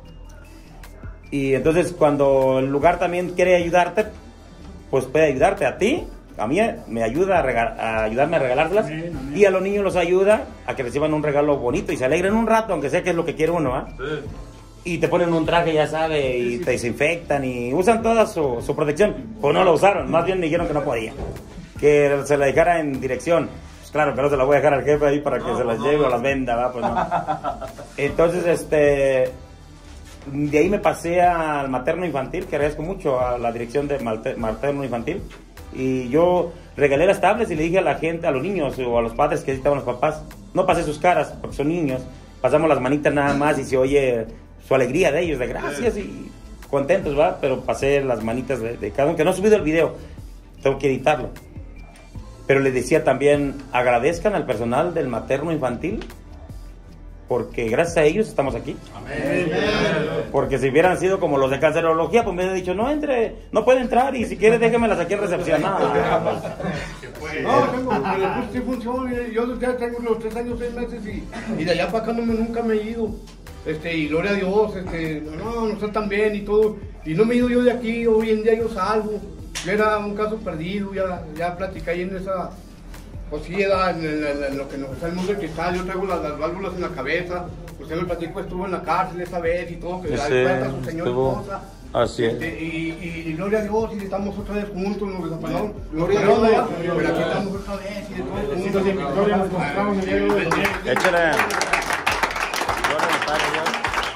Y entonces cuando el lugar también quiere ayudarte, pues puede ayudarte a ti. A mí me ayuda a, regal, a ayudarme a regalárselas, amén, amén. Y a los niños los ayuda a que reciban un regalo bonito y se alegren un rato, aunque sea que es lo que quiere uno, ¿ah? ¿eh? Sí. Y te ponen un traje, ya sabe, y sí, sí, te desinfectan y usan toda su, su protección. Pues no lo usaron, más bien me dijeron que no podía, que se la dejara en dirección. Pues claro, pero se la voy a dejar al jefe ahí para que no, se las no, lleve no. o las venda, ¿va? Pues no. Entonces, este... de ahí me pasé al materno infantil, que agradezco mucho a la dirección de materno infantil. Y yo regalé las tablets y le dije a la gente, a los niños o a los padres que estaban los papás, no pasé sus caras porque son niños, pasamos las manitas nada más y se oye su alegría de ellos, de gracias y contentos, ¿va? Pero pasé las manitas de, de cada uno, que no he subido el video, tengo que editarlo. Pero les decía también, agradezcan al personal del materno infantil, porque gracias a ellos estamos aquí. Amén. Porque si hubieran sido como los de cancerología, pues me hubieran dicho, no entre, no puede entrar y si quiere déjemelas aquí en recepción. No, no, tengo, pero sí funciona. Yo ya tengo los tres años, seis meses y, y de allá para acá no me, nunca me he ido. Este, y gloria a Dios, este, no, no está tan bien y todo. Y no me he ido yo de aquí, hoy en día yo salgo. Yo era un caso perdido, ya, ya platicé ahí en esa... Pues sí, era en, en, en, en lo que nos está el mundo de cristal, yo traigo las, las válvulas en la cabeza. Usted me platicó, estuvo en la cárcel esa vez y todo, que le da cuenta a su señora esposa. Así es. Este, y, y, y gloria a Dios, y estamos otra vez juntos, nos desaparamos. Gloria a Dios, pero aquí estamos otra vez y de todos juntos. Y en victoria nos encontramos en el día de hoy. Échale. Gloria al Padre Dios.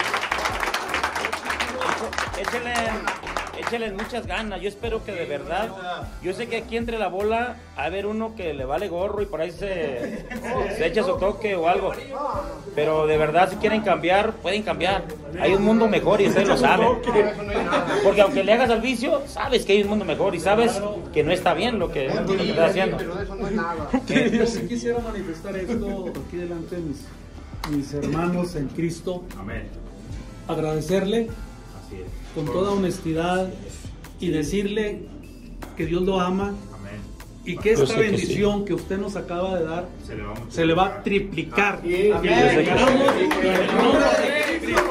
Échale. Échale muchas ganas, yo espero que de verdad, yo sé que aquí entre la bola a ver uno que le vale gorro y por ahí se, se echa su toque o algo, pero de verdad si quieren cambiar, pueden cambiar, hay un mundo mejor y ustedes lo saben, porque aunque le hagas al vicio, sabes que hay un mundo mejor y sabes que no está bien lo que, lo que estás haciendo. Yo sí quisiera manifestar esto aquí delante de mis, mis hermanos en Cristo, amén. Agradecerle con toda honestidad y decirle que Dios lo ama. Amén. Y que esta bendición que, sí. que usted nos acaba de dar se le va, se le va a triplicar. Ah, y amén. Y declaramos en el nombre de Cristo.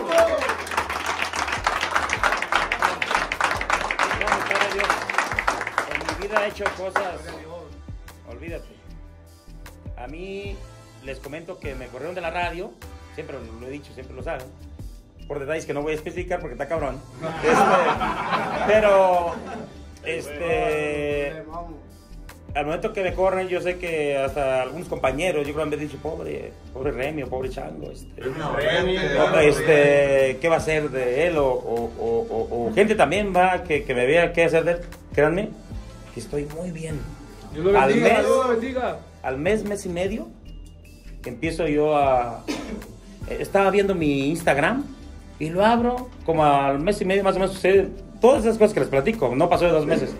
En mi vida he hecho cosas, olvídate. A mí les comento que me corrieron de la radio, siempre lo he dicho, siempre lo saben. Por detalles que no voy a especificar porque está cabrón. Este, pero, este, al momento que me corren, yo sé que hasta algunos compañeros, yo creo que me han dicho, pobre, pobre Remio, pobre Chango, este, este, ¿qué va a hacer de él? O, o, o, o gente también va que, que me vea qué hacer de él. Créanme, que estoy muy bien. Dios lo bendiga, al mes, Dios lo bendiga. Al mes, mes y medio, empiezo yo a, estaba viendo mi Instagram. Y lo abro, como al mes y medio más o menos sucede todas esas cosas que les platico, no pasó de dos meses.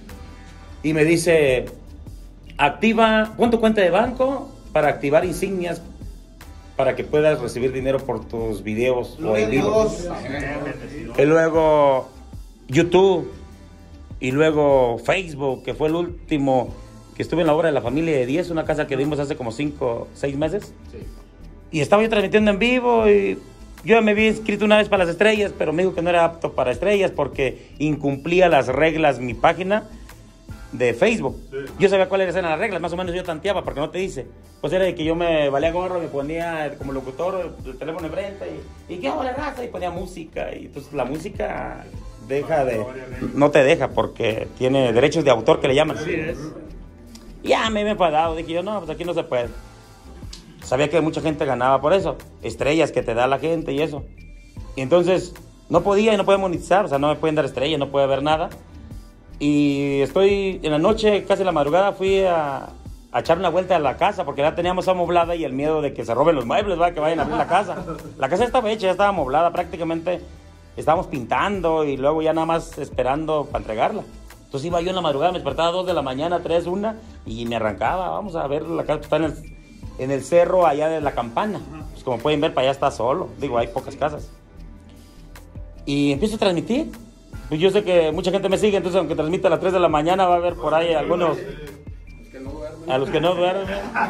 Y me dice, activa, pon tu cuenta de banco para activar insignias para que puedas recibir dinero por tus videos o en vivo. Y luego YouTube, y luego Facebook, que fue el último que estuve en la obra de la familia de diez, una casa que dimos hace como cinco, seis meses. Y estaba yo transmitiendo en vivo y... Yo me había inscrito una vez para las estrellas, pero me dijo que no era apto para estrellas porque incumplía las reglas mi página de Facebook. Sí. Yo sabía cuáles eran las reglas, más o menos yo tanteaba porque no te dice. Pues era de que yo me valía gorro, me ponía como locutor el teléfono enfrente y, y qué hola raza, y ponía música. Y entonces la música deja de... no te deja porque tiene derechos de autor que le llaman. Así es. Ya me he enfadado, dije yo, no, pues aquí no se puede. Sabía que mucha gente ganaba por eso, estrellas que te da la gente y eso. Y entonces no podía y no podía monetizar, o sea, no me pueden dar estrellas, no puede ver nada. Y estoy en la noche, casi en la madrugada, fui a, a echar una vuelta a la casa porque ya teníamos amoblada y el miedo de que se roben los muebles, ¿va? Que vayan a abrir la casa. La casa estaba hecha, ya estaba amoblada, prácticamente estábamos pintando y luego ya nada más esperando para entregarla. Entonces iba yo en la madrugada, me despertaba a dos de la mañana, tres, una, y me arrancaba, vamos a ver la casa, está en el... en el cerro allá de la Campana. pues como pueden ver, para allá está solo. Digo, hay pocas casas. Y empiezo a transmitir. Pues yo sé que mucha gente me sigue, entonces aunque transmita a las tres de la mañana, va a haber por ahí algunos... A los que no duermen.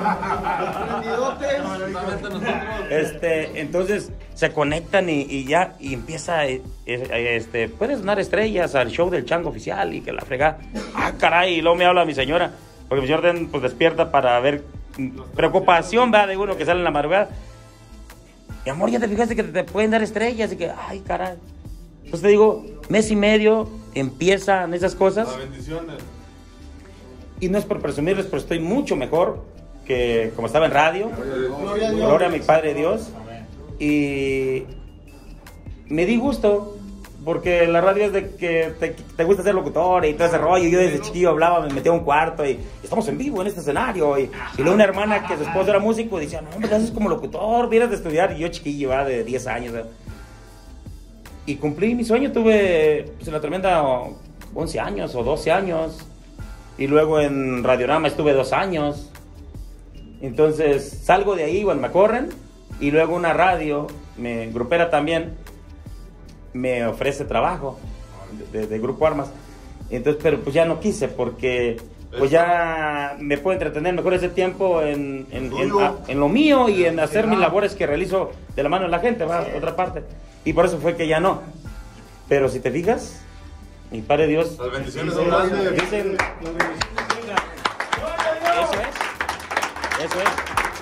Este, entonces se conectan y, y ya, y empieza, este, puedes donar estrellas al show del Chango Oficial y que la frega. Ah, caray, y luego me habla mi señora, porque mi señora pues despierta para ver preocupación, va, de uno que sale en la madrugada. Y amor, ya te fijaste que te pueden dar estrellas y que, ay, caray. Entonces te digo, mes y medio empiezan esas cosas. Las bendiciones. Y no es por presumirles, pero estoy mucho mejor que como estaba en radio. Gloria a, Gloria a mi Padre Dios. Y me di gusto, porque la radio es de que te, te gusta ser locutor y todo ese rollo. Yo desde chiquillo hablaba, me metía a un cuarto y estamos en vivo en este escenario. Y, y luego una hermana que su esposo era músico decía, no, hombre, haces como locutor, vienes de estudiar. Y yo chiquillo, ¿verdad? De diez años. ¿verdad? Y cumplí mi sueño, tuve pues, en la tremenda once años o doce años. Y luego en Radiorama estuve dos años. Entonces salgo de ahí, bueno, me corren. Y luego una radio, me, grupera también, me ofrece trabajo de, de Grupo Armas. Entonces, pero pues ya no quise porque pues ya me puedo entretener mejor ese tiempo en, en, en, a, en lo mío y en hacer mis labores que realizo de la mano de la gente, ¿va? Otra parte. Y por eso fue que ya no. Pero si te fijas... Mi Padre Dios. Las bendiciones son grandes. Dicen, eso es. Eso es.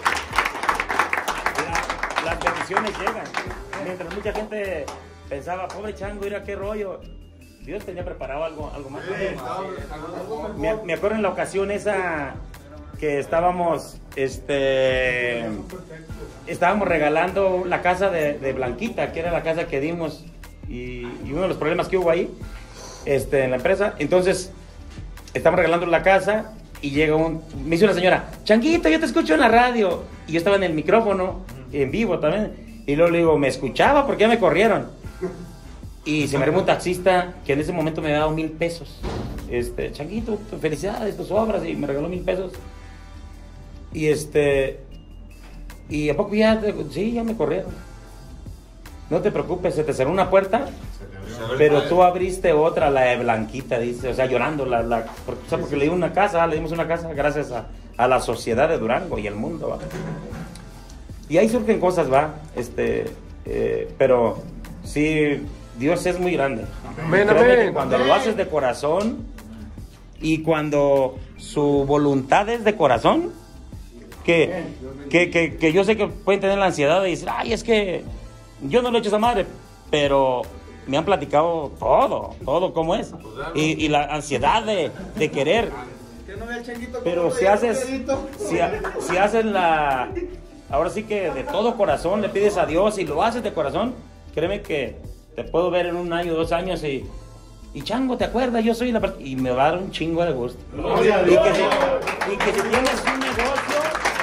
La, las bendiciones llegan. Mientras mucha gente pensaba, pobre Chango, mira qué rollo. Dios tenía preparado algo, algo más. Me, me acuerdo en la ocasión esa que estábamos, este, estábamos regalando la casa de, de Blanquita, que era la casa que dimos. Y, y uno de los problemas que hubo ahí. Este, en la empresa, entonces estamos regalando la casa y llega un, me dice una señora, Changuito, yo te escucho en la radio, y yo estaba en el micrófono, en vivo también, y luego le digo, me escuchaba porque ya me corrieron, y se me arrimó un taxista que en ese momento me había dado mil pesos, este, Changuito, felicidades, tus obras, y me regaló mil pesos, y este, y a poco ya, sí, ya me corrieron, no te preocupes, se te cerró una puerta, pero tú abriste otra, la de Blanquita, dice, o sea, llorando, la, la, porque, o sea, porque le dimos una casa, le dimos una casa gracias a, a la sociedad de Durango y el mundo, ¿va? Y ahí surgen cosas, va, este, eh, pero sí, Dios es muy grande. Amén, amén. Cuando lo haces de corazón y cuando su voluntad es de corazón, que, que, que, que yo sé que pueden tener la ansiedad de decir, ay, es que yo no lo he hecho esa madre, pero me han platicado todo, todo cómo es. Y, y la ansiedad de, de querer. Pero si haces, si, si haces la, ahora sí que de todo corazón le pides a Dios y lo haces de corazón, créeme que te puedo ver en un año, dos años y, y Chango, ¿te acuerdas? Yo soy la persona, y me va a dar un chingo de gusto. Y que si, y que si tienes un negocio,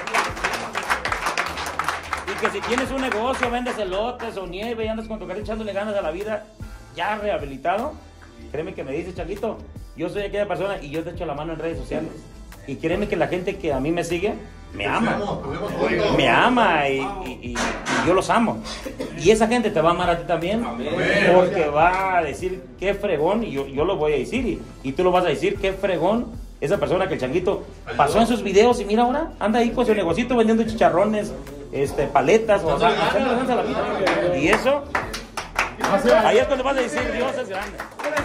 que si tienes un negocio, vendes elotes o nieve y andas con tu carrito echándole ganas a la vida, ya rehabilitado, créeme que me dice, Changuito, yo soy aquella persona y yo te echo la mano en redes sociales. Y créeme que la gente que a mí me sigue, me ama. Me ama y, y, y, y yo los amo. Y esa gente te va a amar a ti también, porque va a decir, qué fregón, y yo, yo lo voy a decir, y, y tú lo vas a decir, qué fregón. Esa persona que el Changuito pasó en sus videos y mira ahora, anda ahí con su negocito vendiendo chicharrones, este, paletas, o sea, a la vida. Y eso, ahí es cuando vas a decir, Dios es grande.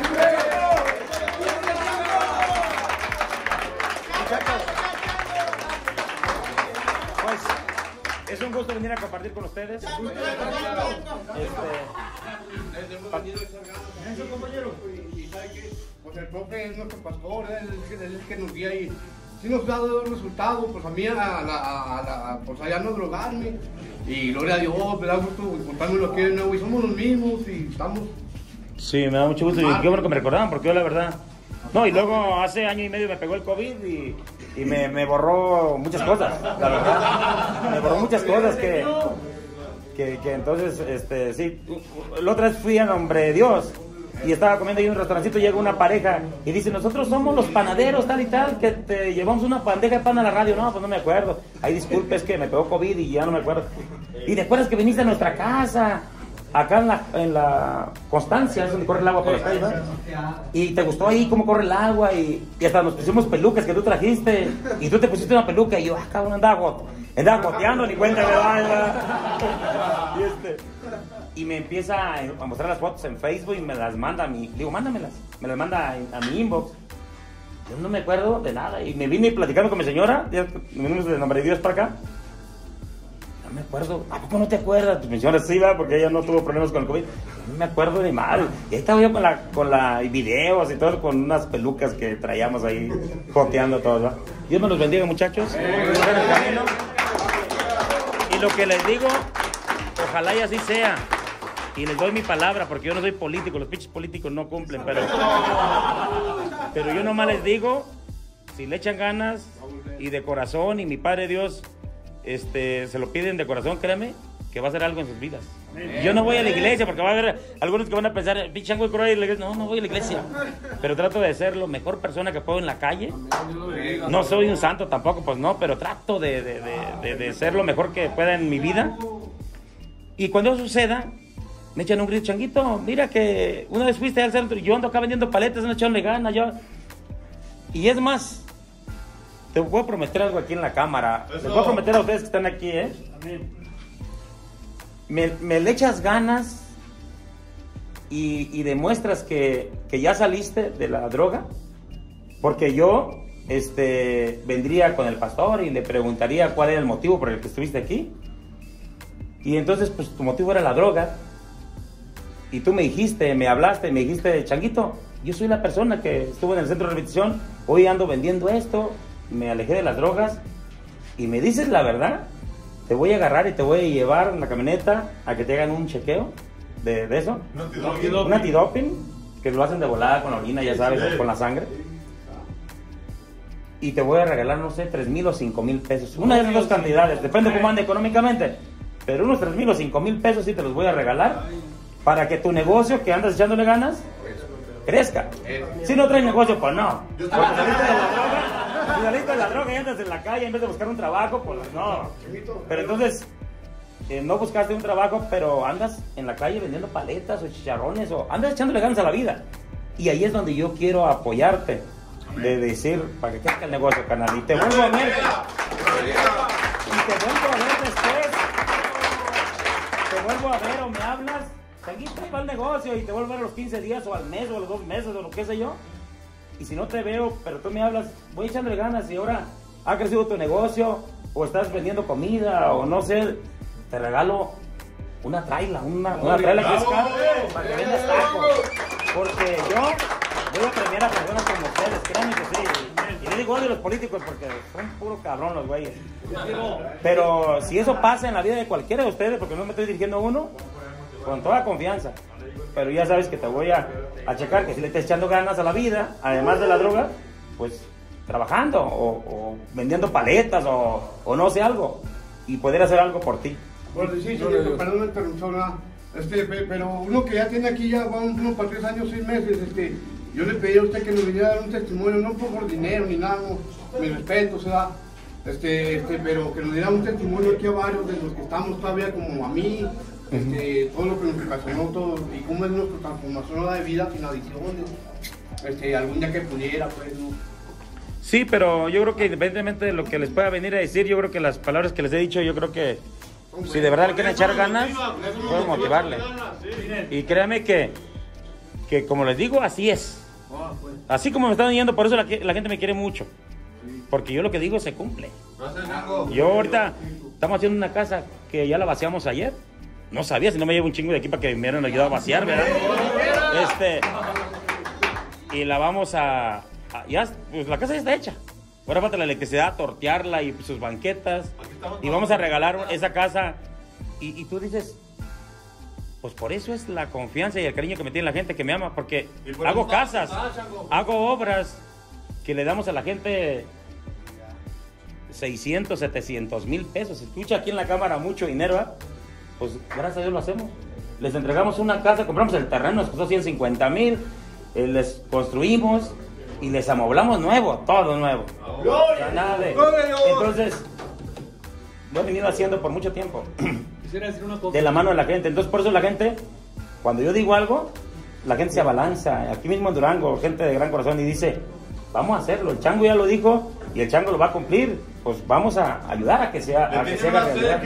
Pues, es un gusto venir a compartir con ustedes. Este, pues el profe es nuestro pastor, él es el que nos guía y sí nos ha dado resultados, pues a mí a la, a la, pues allá no drogarme y gloria a Dios, me da gusto encontrarme aquí de nuevo y somos los mismos y estamos. Sí, me da mucho gusto y qué bueno que me recordaban porque yo la verdad, no, y luego hace año y medio me pegó el COVID y, y me, me borró muchas cosas, la verdad, me borró muchas cosas que, que, que entonces, este, sí, la otra vez fui a nombre de Dios. y estaba comiendo ahí en un restaurancito, llega una pareja y dice, nosotros somos los panaderos tal y tal, que te llevamos una bandeja de pan a la radio. No, pues no me acuerdo. Ay, disculpe, es que me pegó COVID y ya no me acuerdo. ¿Y te acuerdas que viniste a nuestra casa? Acá en la, en la Constancia, es donde corre el agua por las calles, ¿verdad? Y te gustó ahí cómo corre el agua y, y hasta nos pusimos pelucas que tú trajiste y tú te pusiste una peluca y yo, ah, cabrón, andaba, got, andaba goteando, ni cuenta me daba. Y, este, y me empieza a mostrar las fotos en Facebook y me las manda a mi, digo, mándamelas, me las manda a, a mi inbox. Yo no me acuerdo de nada y me vine platicando con mi señora, ya venimos de Nombre de Dios para acá. No me acuerdo, ¿a poco no te acuerdas? Pues mi señora sí va, porque ella no tuvo problemas con el COVID. No me acuerdo de mal. Y ahí estaba yo con la, con la y videos y todo, con unas pelucas que traíamos ahí, joteando todos, ¿va? Dios me los bendiga, muchachos. Y lo que les digo, ojalá y así sea. Y les doy mi palabra, porque yo no soy político, los pinches políticos no cumplen, pero... Pero yo nomás les digo, si le echan ganas y de corazón, y mi Padre Dios... Este, se lo piden de corazón, créeme, que va a hacer algo en sus vidas. Yo no voy a la iglesia porque va a haber algunos que van a pensar, pinche chango de la iglesia. No, no voy a la iglesia. Pero trato de ser la mejor persona que puedo en la calle. No soy un santo tampoco, pues no, pero trato de, de, de, de, de ser lo mejor que pueda en mi vida. Y cuando eso suceda, me echan un grito, changuito, mira que una vez fuiste al centro y yo ando acá vendiendo paletas, no echándole ganas, yo. Y es más, te puedo prometer algo aquí en la cámara. Les puedo prometer a ustedes que están aquí, ¿eh? Me, me le echas ganas y, y demuestras que, que ya saliste de la droga. Porque yo este, vendría con el pastor y le preguntaría cuál era el motivo por el que estuviste aquí. Y entonces, pues tu motivo era la droga. Y tú me dijiste, me hablaste, me dijiste, changuito, yo soy la persona que estuvo en el centro de rehabilitación. Hoy ando vendiendo esto. Me alejé de las drogas y me dices la verdad, te voy a agarrar y te voy a llevar en la camioneta a que te hagan un chequeo de, de eso, un antidoping. un antidoping, que lo hacen de volada con la orina, ya sabes, o con la sangre, y te voy a regalar, no sé, tres mil o cinco mil pesos, una de las dos cantidades, depende cómo ande económicamente, pero unos tres mil o cinco mil pesos sí te los voy a regalar para que tu negocio, que andas echándole ganas, crezca. Si no traes negocio, pues no. Porque saliste de la droga, si saliste de la droga y andas en la calle en vez de buscar un trabajo, pues no. Pero entonces, eh, no buscaste un trabajo, pero andas en la calle vendiendo paletas o chicharrones, o andas echándole ganas a la vida. Y ahí es donde yo quiero apoyarte, de decir, para que crezca el negocio, canal. Y te vuelvo a ver. Y te vuelvo a ver después. Te vuelvo a ver o me hablas. Aquí para el negocio y te vuelvo a ver a los quince días o al mes o a los dos meses o lo que sé yo. Y si no te veo, pero tú me hablas, voy echándole ganas y ahora ha crecido tu negocio o estás vendiendo comida o no sé, te regalo una traila, una, una traila que es cara para que vendas tacos. Porque yo voy a premiar a personas como ustedes, créanme que sí. Y le digo odio a los políticos porque son puro cabrón los güeyes. Pero si eso pasa en la vida de cualquiera de ustedes, porque no me estoy dirigiendo a uno, con toda confianza, pero ya sabes que te voy a, a checar que si le estás echando ganas a la vida, además de la droga, pues trabajando o, o vendiendo paletas o, o no sé algo, y poder hacer algo por ti. Bueno, sí, sí, perdón la interrupción, este, pero uno que ya tiene aquí ya vamos unos para tres años, seis meses, este, yo le pedí a usted que nos viniera a dar un testimonio, no por dinero ni nada, no, mi respeto, o sea, este, este, pero que nos diera un testimonio aquí a varios de los que estamos todavía como a mí. Este, todo lo que nos ocasionó todo y cómo es nuestra transformación de vida sin adicciones, este, algún día que pudiera, pues, ¿no? Sí, pero yo creo que independientemente de lo que les pueda venir a decir, yo creo que las palabras que les he dicho, yo creo que si de verdad le quieren echar ganas, puedo motivarle. Y créanme que, que como les digo, así es. Así como me están yendo, por eso la, la gente me quiere mucho. Porque yo lo que digo se cumple. Yo ahorita estamos haciendo una casa que ya la vaciamos ayer. No sabía, si no me llevo un chingo de aquí para que me hubieran ayudado a vaciar, ¿verdad? Este, y la vamos a, a ya, pues la casa ya está hecha. Ahora falta la electricidad, tortearla y sus banquetas. Y vamos a regalar esa casa. Y, y tú dices, pues por eso es la confianza y el cariño que me tiene la gente que me ama. Porque hago casas, hago obras que le damos a la gente seiscientos, setecientos mil pesos. Se escucha aquí en la cámara mucho dinero, ¿eh? Pues gracias a Dios lo hacemos. les entregamos una casa, compramos el terreno, nos costó ciento cincuenta mil, eh, les construimos y les amoblamos nuevo, todo nuevo. O sea, nada de... Entonces, lo he venido haciendo por mucho tiempo. Quisiera decir una cosa. De la mano de la gente. Entonces, por eso la gente, cuando yo digo algo, la gente se abalanza. Aquí mismo en Durango, gente de gran corazón, y dice, vamos a hacerlo. El Chango ya lo dijo y el Chango lo va a cumplir. Pues vamos a ayudar a que sea, a que se haga realidad.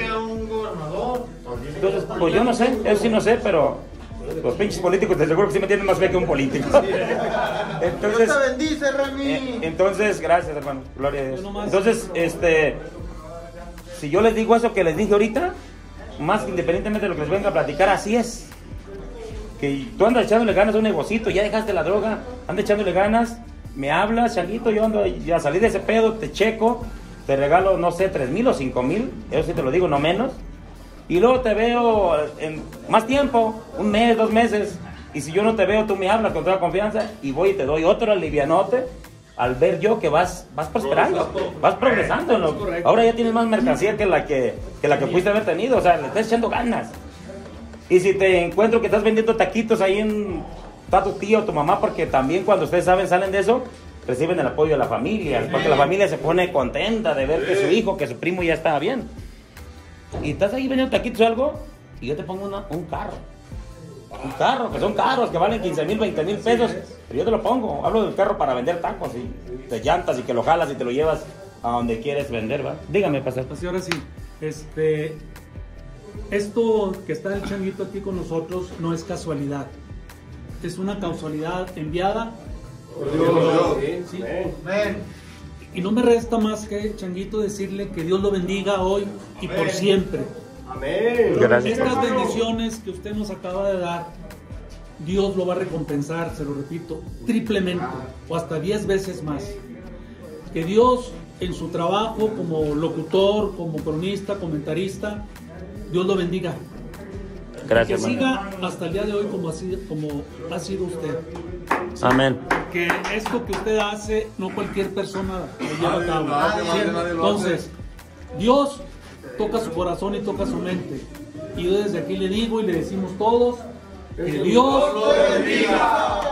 Entonces, pues yo no sé, eso sí no sé, pero los pinches políticos de seguro que sí me tienen más fe que un político. Entonces, Dios te bendice, Remy. eh, entonces, gracias, hermano. Gloria a Dios. Entonces, este, si yo les digo eso que les dije ahorita, más independientemente de lo que les venga a platicar, así es. Que tú andas echándole ganas a un negocito, ya dejaste la droga, andas echándole ganas, me hablas, Changuito, yo ando, ya salí de ese pedo, te checo, te regalo, no sé, tres mil o cinco mil, eso sí te lo digo, no menos. Y luego te veo en más tiempo, un mes, dos meses, y si yo no te veo, tú me hablas con toda confianza, y voy y te doy otro alivianote, al ver yo que vas, vas prosperando, vas progresando. En lo, ahora ya tienes más mercancía que la que, que la que pudiste haber tenido, o sea, le estás echando ganas. Y si te encuentro que estás vendiendo taquitos ahí en, está tu tío o tu mamá, porque también cuando ustedes saben, salen de eso, reciben el apoyo de la familia, porque la familia se pone contenta de ver que su hijo, que su primo ya está bien. Y estás ahí vendiendo taquitos o algo, y yo te pongo una, un carro. Un carro, que son carros, que valen quince mil, veinte mil pesos, pero yo te lo pongo. Hablo del carro para vender tacos, y de llantas, y que lo jalas y te lo llevas a donde quieres vender, ¿va? Dígame, pastor. Pues ahora sí, este, esto que está el Changuito aquí con nosotros no es casualidad, es una causalidad enviada por Dios. Sí. Amén. Y no me resta más que, Changuito, decirle que Dios lo bendiga hoy y por siempre. Amén. Gracias. Estas bendiciones que usted nos acaba de dar, Dios lo va a recompensar, se lo repito, triplemente o hasta diez veces más. Que Dios en su trabajo como locutor, como cronista, comentarista, Dios lo bendiga. Gracias, Que hermano. siga hasta el día de hoy como ha sido, como ha sido usted. Amén. Que esto que usted hace, no cualquier persona lo lleva a cabo. Entonces, Dios toca su corazón y toca su mente. Y yo desde aquí le digo y le decimos todos, que Dios lo bendiga.